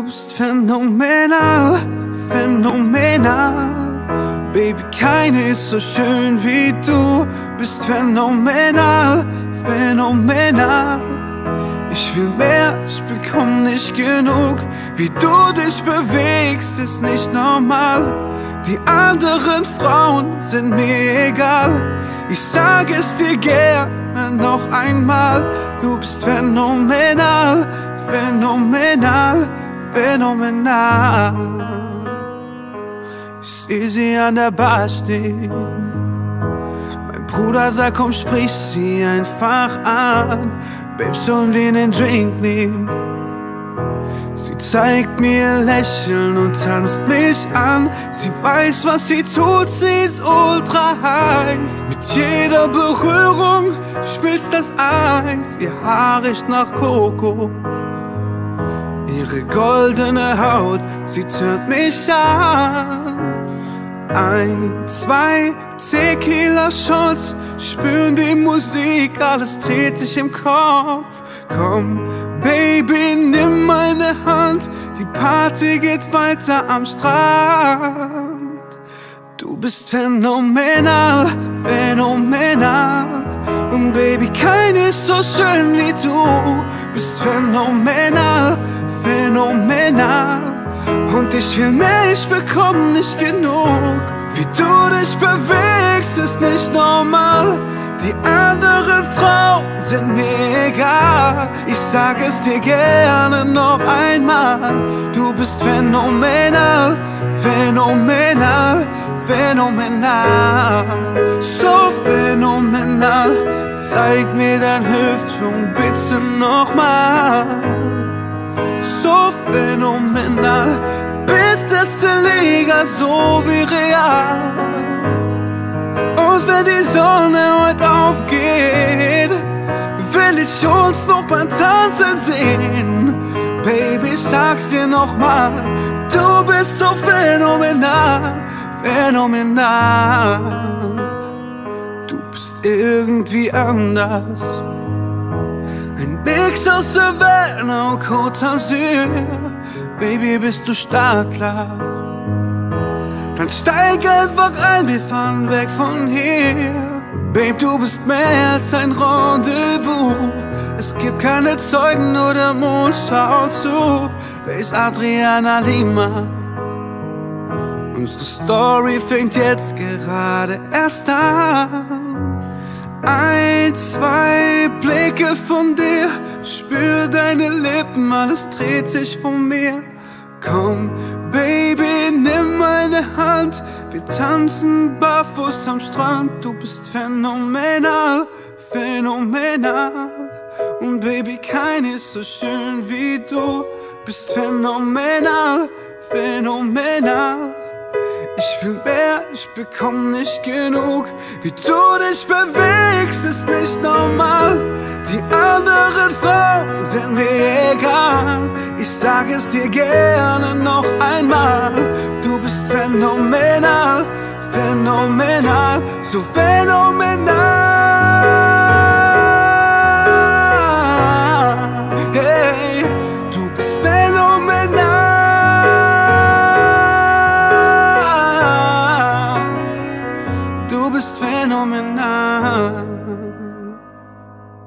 bist phänomenal, phänomenal. Baby, keine ist so schön wie du. Bist phänomenal, phänomenal. Ich will mehr, ich bekomm nicht genug. Wie du dich bewegst, ist nicht normal. Die anderen Frauen sind mir egal. Ich sag es dir gerne noch einmal. Du bist phänomenal, phänomenal, phänomenal. Ich seh sie an der Bar stehen. Mein Bruder sagt, komm, sprich sie einfach an. Babe, sollen wir einen Drink nehmen? Sie zeigt mir Lächeln und tanzt mich an. Sie weiß, was sie tut, sie ist ultra heiß. Mit jeder Berührung schmilzt das Eis. Ihr Haar riecht nach Koko. Ihre goldene Haut, sie tönt mich an. 1, 2 Tequila-Shots, spüren die Musik, alles dreht sich im Kopf. Komm, Baby, nimm meine Hand, die Party geht weiter am Strand. Du bist phänomenal, phänomenal. Und Baby, keine ist so schön wie du. Bist phänomenal, phänomenal. Und ich will mehr, ich bekomm nicht genug. Wie du dich bewegst, ist nicht normal. Die anderen Frauen sind mir egal. Ich sag es dir gerne noch einmal. Du bist phänomenal, phänomenal, phänomenal. So phänomenal. Zeig mir dein Hüftschwung bitte nochmal. So phänomenal, bist es Liga, so wie real. Und wenn die Sonne heute aufgeht, will ich uns noch beim Tanzen sehen. Baby, ich sag's dir nochmal, du bist so phänomenal, phänomenal. Du bist irgendwie anders. Ein Mix aus Savannah und Côte d'Azur. Baby, bist du startklar? Dann steig einfach ein, wir fahren weg von hier. Babe, du bist mehr als ein Rendezvous. Es gibt keine Zeugen, nur der Mond schaut zu. Wer ist Adriana Lima? Unsere Story fängt jetzt gerade erst an. 1, 2 Blicke von dir, spür deine Lippen, alles dreht sich von mir. Komm, Baby, nimm meine Hand, wir tanzen barfuß am Strand. Du bist phänomenal, phänomenal. Und Baby, keine ist so schön wie du. Bist phänomenal, phänomenal. Ich will mehr, ich bekomm nicht genug. Wie du dich bewegst, ist nicht normal. Die anderen Frauen sind mir egal. Ich sag es dir gerne noch einmal. Du bist phänomenal, phänomenal, so phänomenal. Hey, du bist phänomenal. Du bist phänomenal.